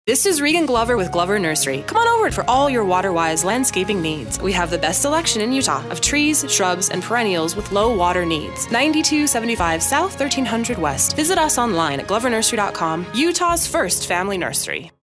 This is Regan Glover with Glover Nursery. Come on over for all your water-wise landscaping needs. We have the best selection in Utah of trees, shrubs, and perennials with low water needs. 9275 South, 1300 West. Visit us online at glovernursery.com, Utah's first family nursery.